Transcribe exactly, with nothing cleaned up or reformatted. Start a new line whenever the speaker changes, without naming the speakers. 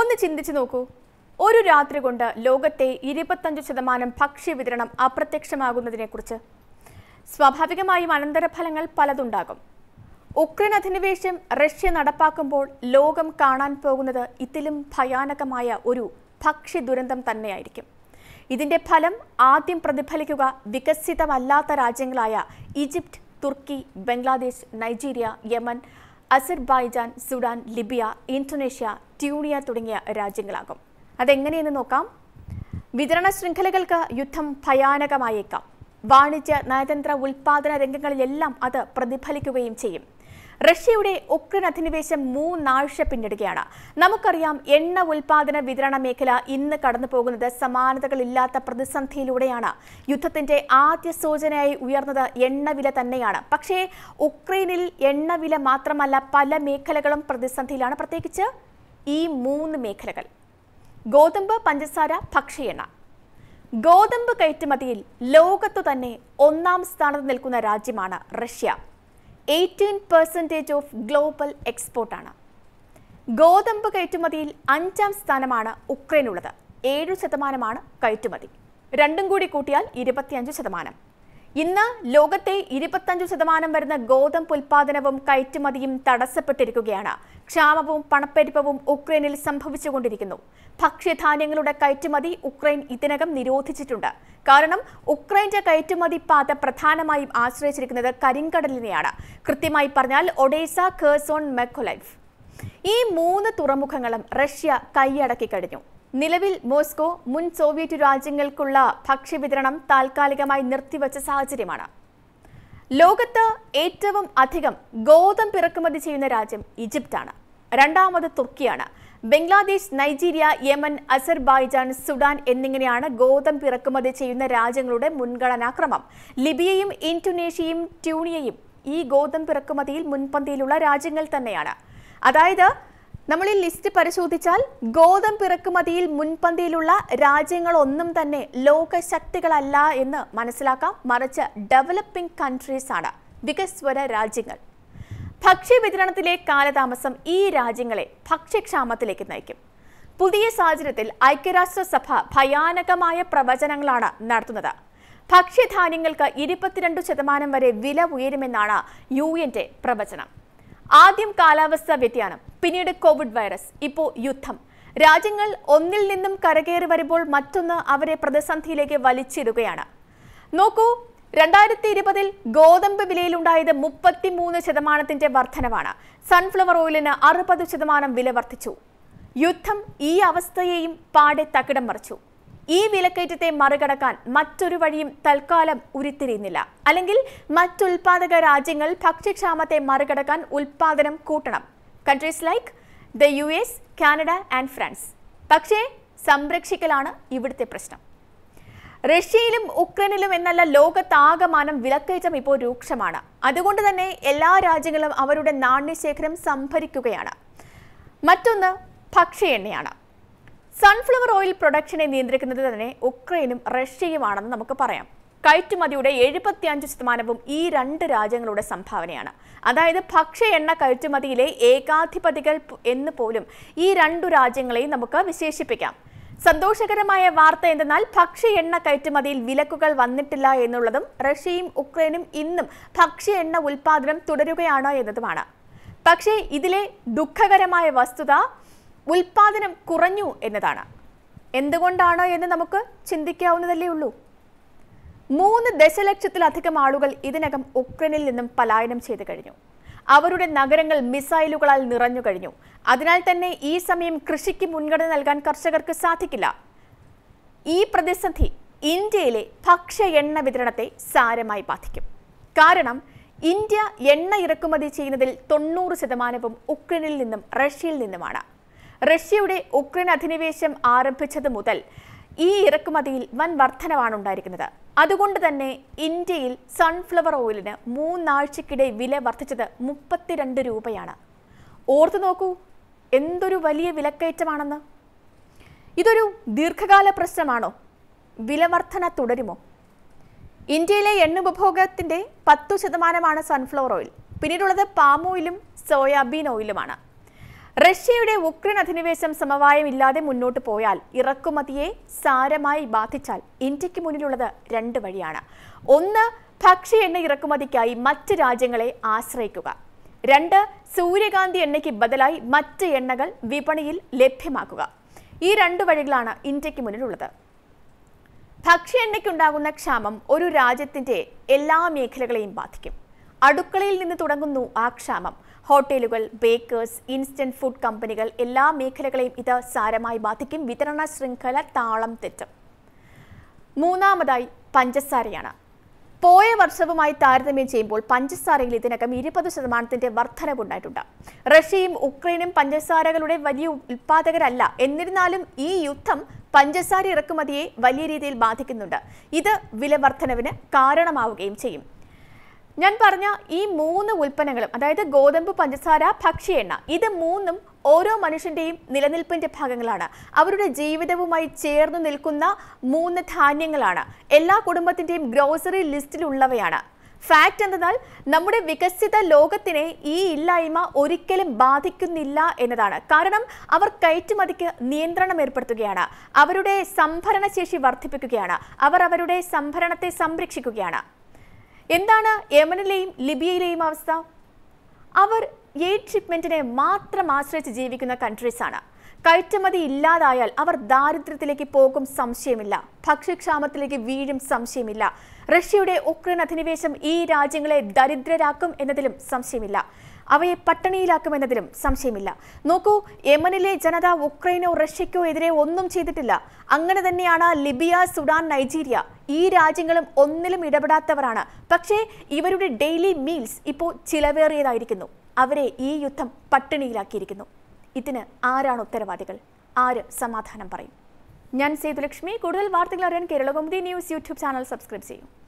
ഒന്ന് ചിന്തിച്ചു നോക്കൂ. ഒരു രാത്രി കൊണ്ട് ലോകത്തെ ഇരുപത്തഞ്ച് ശതമാനം ഭക്ഷ്യവിതരണം അപ്രത്യക്ഷമാകുന്നതിനെക്കുറിച്ച്. സ്വാഭാവികമായും അനന്തരഫലങ്ങൾ പലതുണ്ടാകും. ഉക്രൈൻ അധിനിവേശം റഷ്യ നടപ്പാക്കുമ്പോൾ ലോകം കാണാൻ പോകുന്നത് ഇതിലും ഭയാനകമായ ഒരു ഭക്ഷ്യ ദുരന്തം തന്നെയായിരിക്കും. ഇതിന്റെ ഫലം ആദ്യം പ്രതിഫലിക്കുക വികസിതമല്ലാത്ത രാജ്യങ്ങളായ ഈജിപ്ത്, തുർക്കി, Bangladesh, Nigeria, Yemen, Azerbaijan, Sudan, Libya, Indonesia, ട്യൂണിയ തുടങ്ങിയ രാജ്യങ്ങളാകും. അതെങ്ങനെയെന്ന് നോക്കാം. വിതരണ ശൃംഖലകൾക്ക് യുദ്ധം ഭയാനകമായേക്കാം. വാണിജ്യ, നയതന്ത്ര, ഉൽപാദന രംഗങ്ങളിലെല്ലാം അത് പ്രതിഫലിക്കുകയും ചെയ്യും. റഷ്യയുടെ ഉക്രൈൻ അധിനിവേശം മൂന്നാഴ്ച പിന്നിടുകയാണ്. നമുക്കറിയാം, എണ്ണ ഉൽപാദന വിതരണ മേഖല ഇന്ന് കടന്നു പോകുന്നത് സമാനതകളില്ലാത്ത പ്രതിസന്ധിയിലൂടെയാണ്. യുദ്ധത്തിന്റെ ആദ്യ സൂചനയായി ഉയർന്നത് എണ്ണവില തന്നെയാണ്. പക്ഷേ ഉക്രൈനിൽ എണ്ണവില മാത്രമല്ല, പല മേഖലകളും പ്രതിസന്ധിയിലാണ്. പ്രത്യേകിച്ച് ഈ മൂന്ന് മേഖലകൾ: ഗോതമ്പ്, പഞ്ചസാര, ഭക്ഷ്യ എണ്ണ. ഗോതമ്പ് കയറ്റുമതിയിൽ ലോകത്തു തന്നെ ഒന്നാം സ്ഥാനത്ത് നിൽക്കുന്ന രാജ്യമാണ് Russia. Eighteen percentage of global എക്സ്പോർട്ടാണ്. ഗോതമ്പ് കയറ്റുമതിയിൽ അഞ്ചാം സ്ഥാനമാണ് ഉക്രൈനുള്ളത്. ഏഴു ശതമാനമാണ് കയറ്റുമതി. രണ്ടും കൂടി കൂട്ടിയാൽ ഇരുപത്തിയഞ്ച് ശതമാനം. ഇന്ന് ലോകത്തെ ഇരുപത്തഞ്ചു ശതമാനം വരുന്ന ഗോതമ്പ് ഉൽപാദനവും കയറ്റുമതിയും തടസ്സപ്പെട്ടിരിക്കുകയാണ്. ക്ഷാമവും പണപ്പെരുപ്പവും ഉക്രൈനിൽ സംഭവിച്ചുകൊണ്ടിരിക്കുന്നു. ഭക്ഷ്യധാന്യങ്ങളുടെ കയറ്റുമതി ഉക്രൈൻ ഇതിനകം നിരോധിച്ചിട്ടുണ്ട്. കാരണം ഉക്രൈന്റെ കയറ്റുമതി പാത പ്രധാനമായും ആശ്രയിച്ചിരിക്കുന്നത് കരിങ്കടലിനെയാണ്. കൃത്യമായി പറഞ്ഞാൽ ഒഡേസ, ഖേർസോൺ, മെക്കോലൈവ്. ഈ മൂന്ന് തുറമുഖങ്ങളും റഷ്യ കൈയടക്കി കഴിഞ്ഞു. നിലവിൽ മോസ്കോ മുൻ സോവിയറ്റ് രാജ്യങ്ങൾക്കുള്ള ഭക്ഷ്യവിതരണം താൽക്കാലികമായി നിർത്തിവച്ച സാഹചര്യമാണ്. ലോകത്ത് ഏറ്റവും അധികം ഗോതമ്പ് ഇറക്കുമതി ചെയ്യുന്ന രാജ്യം ഈജിപ്താണ്. രണ്ടാമത് തുർക്കിയാണ്. Bangladesh, Nigeria, Yemen, Azerbaijan, Sudan എന്നിങ്ങനെയാണ് ഗോതമ്പ് ഇറക്കുമതി ചെയ്യുന്ന രാജ്യങ്ങളുടെ മുൻഗണനാക്രമം. ലിബിയയും ഇന്തോനേഷ്യയും ട്യൂണിയയും ഈ ഗോതമ്പ് ഇറക്കുമതിയിൽ മുൻപന്തിയിലുള്ള രാജ്യങ്ങൾ തന്നെയാണ്. അതായത് നമ്മൾ ഈ ലിസ്റ്റ് പരിശോധിച്ചാൽ ഗോതമ്പ് ഇറക്കുമതിയിൽ മുൻപന്തിയിലുള്ള രാജ്യങ്ങളൊന്നും തന്നെ ലോകശക്തികളല്ല എന്ന് മനസ്സിലാക്കാം. മറിച്ച് ഡെവലപ്പിംഗ് കൺട്രീസ് ആണ്, വികസ്വര രാജ്യങ്ങൾ. ഭക്ഷ്യവിതരണത്തിലെ കാലതാമസം ഈ രാജ്യങ്ങളെ ഭക്ഷ്യക്ഷാമത്തിലേക്ക് നയിക്കും. പുതിയ സാഹചര്യത്തിൽ ഐക്യരാഷ്ട്രസഭ ഭയാനകമായ പ്രവചനങ്ങളാണ് നടത്തുന്നത്. ഭക്ഷ്യധാന്യങ്ങൾക്ക് ഇരുപത്തിരണ്ട് ശതമാനം വരെ വില ഉയരുമെന്നാണ് യു എൻ്റെ പ്രവചനം. ആദ്യം കാലാവസ്ഥാ വ്യതിയാനം, പിന്നീട് കോവിഡ് വൈറസ്, ഇപ്പോൾ യുദ്ധം. രാജ്യങ്ങൾ ഒന്നിൽ നിന്നും കരകയറി വരുമ്പോൾ മറ്റൊന്ന് അവരെ പ്രതിസന്ധിയിലേക്ക് വലിച്ചിടുകയാണ്. നോക്കൂ, രണ്ടായിരത്തി ഇരുപതിൽ ഗോതമ്പ് വിലയിലുണ്ടായത് മുപ്പത്തിമൂന്ന് ശതമാനത്തിന്റെ വർധനവാണ്. സൺഫ്ലവർ ഓയിലിന് അറുപത് ശതമാനം വില വർദ്ധിച്ചു. യുദ്ധം ഈ അവസ്ഥയെയും പാടെ തകിടം മറിച്ചു. ഈ വിലക്കയറ്റത്തെ മറികടക്കാൻ മറ്റൊരു വഴിയും തൽക്കാലം ഉരുത്തിരിയുന്നില്ല. അല്ലെങ്കിൽ മറ്റുൽപാദക രാജ്യങ്ങൾ ഭക്ഷ്യക്ഷാമത്തെ മറികടക്കാൻ ഉൽപാദനം കൂട്ടണം. Countries like the U S, Canada and France. പക്ഷേ സംരക്ഷിക്കലാണ് ഇവിടുത്തെ പ്രശ്നം. റഷ്യയിലും ഉക്രൈനിലും എന്നല്ല, ലോകത്താകമാനം വിലക്കയറ്റം ഇപ്പോൾ രൂക്ഷമാണ്. അതുകൊണ്ട് തന്നെ എല്ലാ രാജ്യങ്ങളും അവരുടെ നാണ്യശേഖരം സംഭരിക്കുകയാണ്. മറ്റൊന്ന് ഭക്ഷ്യ എണ്ണയാണ്. സൺഫ്ലവർ ഓയിൽ പ്രൊഡക്ഷനെ നിയന്ത്രിക്കുന്നത് തന്നെ ഉക്രൈനും റഷ്യയുമാണെന്ന് നമുക്ക് പറയാം. കയറ്റുമതിയുടെ എഴുപത്തിയഞ്ച് ശതമാനവും ഈ രണ്ട് രാജ്യങ്ങളുടെ സംഭാവനയാണ്. അതായത് ഭക്ഷ്യ എണ്ണ കയറ്റുമതിയിലെ ഏകാധിപതികൾ എന്ന് പോലും ഈ രണ്ടു രാജ്യങ്ങളെയും നമുക്ക് വിശേഷിപ്പിക്കാം. സന്തോഷകരമായ വാർത്ത എന്തെന്നാൽ ഭക്ഷ്യ എണ്ണ കയറ്റുമതിയിൽ വിലക്കുകൾ വന്നിട്ടില്ല എന്നുള്ളതും റഷ്യയും ഉക്രൈനും ഇന്നും ഭക്ഷ്യ എണ്ണ ഉൽപാദനം തുടരുകയാണ് എന്നതുമാണ്. പക്ഷേ ഇതിലെ ദുഃഖകരമായ വസ്തുത ഉൽപാദനം കുറഞ്ഞു എന്നതാണ്. എന്തുകൊണ്ടാണ് എന്ന് നമുക്ക് ചിന്തിക്കാവുന്നതല്ലേ ഉള്ളൂ. മൂന്ന് ദശലക്ഷത്തിലധികം ആളുകൾ ഇതിനകം ഉക്രൈനിൽ നിന്നും പലായനം ചെയ്തു കഴിഞ്ഞു. അവരുടെ നഗരങ്ങൾ മിസൈലുകളാൽ നിറഞ്ഞു കഴിഞ്ഞു. അതിനാൽ തന്നെ ഈ സമയം കൃഷിക്ക് മുൻഗണന നൽകാൻ കർഷകർക്ക് സാധിക്കില്ല. ഈ പ്രതിസന്ധി ഇന്ത്യയിലെ ഭക്ഷ്യ എണ്ണ വിതരണത്തെ സാരമായി ബാധിക്കും. കാരണം ഇന്ത്യ എണ്ണ ഇറക്കുമതി ചെയ്യുന്നതിൽ തൊണ്ണൂറ് ശതമാനവും ഉക്രൈനിൽ നിന്നും റഷ്യയിൽ നിന്നുമാണ്. റഷ്യയുടെ ഉക്രൈൻ അധിനിവേശം ആരംഭിച്ചത് മുതൽ ഈ ഇറക്കുമതിയിൽ വൻ വർധനവാണ് ഉണ്ടായിരിക്കുന്നത്. അതുകൊണ്ട് തന്നെ ഇന്ത്യയിൽ സൺഫ്ലവർ ഓയിലിന് മൂന്നാഴ്ചക്കിടെ വില വർദ്ധിച്ചത് മുപ്പത്തിരണ്ട് രൂപയാണ്. ഓർത്തു നോക്കൂ, എന്തൊരു വലിയ വിലക്കയറ്റമാണെന്ന്. ഇതൊരു ദീർഘകാല പ്രശ്നമാണോ? വിലവർധന തുടരുമോ? ഇന്ത്യയിലെ എണ്ണ ഉപഭോഗത്തിന്റെ പത്തു ശതമാനമാണ് സൺഫ്ലവർ ഓയിൽ. പിന്നീടുള്ളത് പാം ഓയിലും സോയാബീൻ ഓയിലുമാണ്. റഷ്യയുടെ ഉക്രൈൻ അധിനിവേശം സമവായമില്ലാതെ മുന്നോട്ട് പോയാൽ ഇറക്കുമതിയെ സാരമായി ബാധിച്ചാൽ ഇന്ത്യക്ക് മുന്നിലുള്ളത് രണ്ട് വഴിയാണ്. ഒന്ന്, ഭക്ഷ്യ എണ്ണ ഇറക്കുമതിക്കായി മറ്റ് രാജ്യങ്ങളെ ആശ്രയിക്കുക. രണ്ട്, സൂര്യകാന്തി എണ്ണയ്ക്ക് ബദലായി മറ്റ് എണ്ണകൾ വിപണിയിൽ ലഭ്യമാക്കുക. ഈ രണ്ട് വഴികളാണ് ഇന്ത്യക്ക് മുന്നിലുള്ളത്. ഭക്ഷ്യ എണ്ണയ്ക്കുണ്ടാകുന്ന ക്ഷാമം ഒരു രാജ്യത്തിന്റെ എല്ലാ മേഖലകളെയും ബാധിക്കും. അടുക്കളയിൽ നിന്ന് തുടങ്ങുന്നു ആ ക്ഷാമം. ഹോട്ടലുകൾ, ബേക്കേഴ്സ്, ഇൻസ്റ്റന്റ് ഫുഡ് കമ്പനികൾ എല്ലാ മേഖലകളെയും ഇത് സാരമായി ബാധിക്കും. വിതരണ ശൃംഖല താളം തെറ്റും. മൂന്നാമതായി പഞ്ചസാരയാണ്. പോയ വർഷവുമായി താരതമ്യം ചെയ്യുമ്പോൾ പഞ്ചസാരയിൽ ഇതിനകം ഇരുപത് ശതമാനത്തിന്റെ വർധനവുണ്ടായിട്ടുണ്ട്. റഷ്യയും ഉക്രൈനും പഞ്ചസാരകളുടെ വലിയ ഉൽപാദകരല്ല. എന്നിരുന്നാലും ഈ യുദ്ധം പഞ്ചസാര ഇറക്കുമതിയെ വലിയ രീതിയിൽ ബാധിക്കുന്നുണ്ട്. ഇത് വില വർധനവിന് കാരണമാവുകയും ചെയ്യും. ഞാൻ പറഞ്ഞ ഈ മൂന്ന് ഉൽപ്പന്നങ്ങളും, അതായത് ഗോതമ്പ്, പഞ്ചസാര, ഭക്ഷ്യ എണ്ണ, ഇത് മൂന്നും ഓരോ മനുഷ്യന്റെയും നിലനിൽപ്പിന്റെ ഭാഗങ്ങളാണ്. അവരുടെ ജീവിതവുമായി ചേർന്ന് നിൽക്കുന്ന മൂന്ന് ധാന്യങ്ങളാണ്. എല്ലാ കുടുംബത്തിന്റെയും ഗ്രോസറി ലിസ്റ്റിലുള്ളവയാണ്. ഫാക്ട് എന്തെന്നാൽ നമ്മുടെ വികസിത ലോകത്തിനെ ഈ ഇല്ലായ്മ ഒരിക്കലും ബാധിക്കുന്നില്ല എന്നതാണ്. കാരണം അവർ കയറ്റുമതിക്ക് നിയന്ത്രണം ഏർപ്പെടുത്തുകയാണ്. അവരുടെ സംഭരണശേഷി വർദ്ധിപ്പിക്കുകയാണ്. അവർ അവരുടെ സംഭരണത്തെ സംരക്ഷിക്കുകയാണ്. എന്താണ് യമനിലെയും ലിബിയയിലെയും അവസ്ഥ? അവർ എയ്ഡ് ഷിപ്മെന്റിനെ മാത്രം ആശ്രയിച്ച് ജീവിക്കുന്ന കൺട്രീസ് ആണ്. കയറ്റുമതി ഇല്ലാതായാൽ അവർ ദാരിദ്ര്യത്തിലേക്ക് പോകും, സംശയമില്ല. ഭക്ഷ്യക്ഷാമത്തിലേക്ക് വീഴും, സംശയമില്ല. റഷ്യയുടെ ഉക്രൈൻ അധിനിവേശം ഈ രാജ്യങ്ങളെ ദരിദ്രരാക്കും എന്നതിലും സംശയമില്ല. അവയെ പട്ടിണിയിലാക്കുമെന്നതിലും സംശയമില്ല. നോക്കൂ, യമനിലെ ജനത ഉക്രൈനോ റഷ്യക്കോ എതിരെ ഒന്നും ചെയ്തിട്ടില്ല. അങ്ങനെ തന്നെയാണ് ലിബിയ, സുഡാൻ, നൈജീരിയ. ഈ രാജ്യങ്ങളും ഒന്നിലും ഇടപെടാത്തവരാണ്. പക്ഷേ ഇവരുടെ ഡെയിലി മീൽസ് ഇപ്പോൾ ചിലവേറിയതായിരിക്കുന്നു. അവരെ ഈ യുദ്ധം പട്ടിണിയിലാക്കിയിരിക്കുന്നു. ഇതിന് ആരാണ് ഉത്തരവാദികൾ? ആര് സമാധാനം പറയും? ഞാൻ സേതുലക്ഷ്മി. കൂടുതൽ വാർത്തകൾ അറിയാൻ Keralakaumudi news YouTube channel subscribe ചെയ്യൂ.